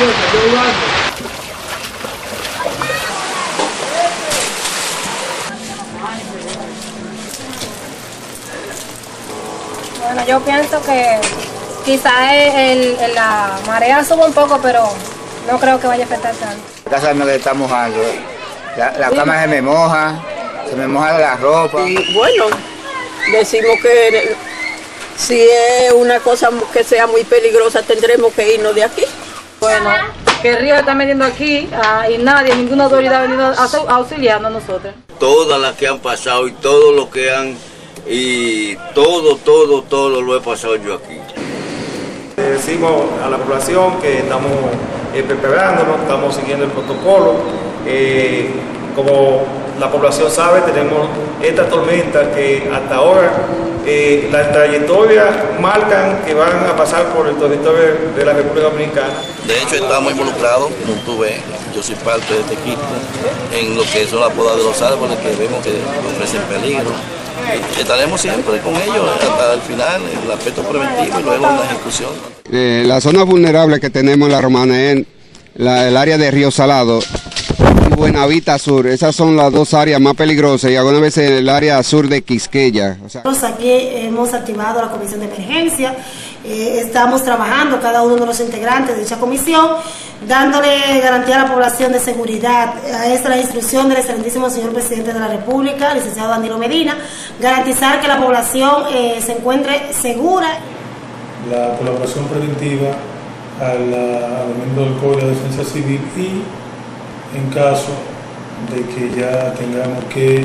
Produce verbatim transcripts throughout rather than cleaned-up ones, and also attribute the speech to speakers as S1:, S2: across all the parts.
S1: Bueno, yo pienso que quizás el, el, la marea sube un poco, pero no creo que vaya a afectar tanto.
S2: La casa no le está mojando. La, la cama se me moja, se me moja la ropa.
S3: Y bueno, decimos que si es una cosa que sea muy peligrosa, tendremos que irnos de aquí.
S4: Bueno, que el río está metiendo aquí ah, y nadie, ninguna autoridad ha venido a auxiliarnos a nosotros.
S5: Todas las que han pasado y todo lo que han, y todo, todo, todo lo he pasado yo aquí.
S6: Le decimos a la población que estamos eh, preparándonos, estamos siguiendo el protocolo. Eh, como la población sabe, tenemos estas tormentas que hasta ahora eh, las trayectorias marcan que van a pasar por el territorio de la República Dominicana.
S7: De hecho, estamos involucrados, como tú ves, yo soy parte de este equipo, en lo que son las podas de los árboles que vemos que ofrecen peligro. Estaremos siempre con ellos hasta el final, el aspecto preventivo y luego la ejecución.
S8: Eh, la zona vulnerable que tenemos en La Romana es la, el área de Río Salado y Buenavista Sur. Esas son las dos áreas más peligrosas y algunas veces el área sur de Quisqueya. O sea,
S9: aquí hemos activado la comisión de emergencia, eh, estamos trabajando cada uno de los integrantes de dicha comisión, dándole garantía a la población de seguridad. Esta es la instrucción del excelentísimo señor presidente de la República, licenciado Danilo Medina, garantizar que la población eh, se encuentre segura.
S10: La colaboración preventiva al elemento del Código de Defensa Civil y en caso de que ya tengamos que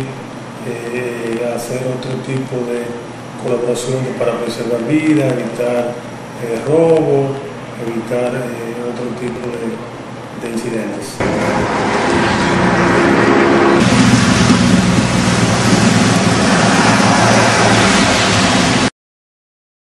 S10: eh, hacer otro tipo de colaboraciones para preservar vidas, evitar eh, robos, evitar eh, otro tipo de, de incidentes.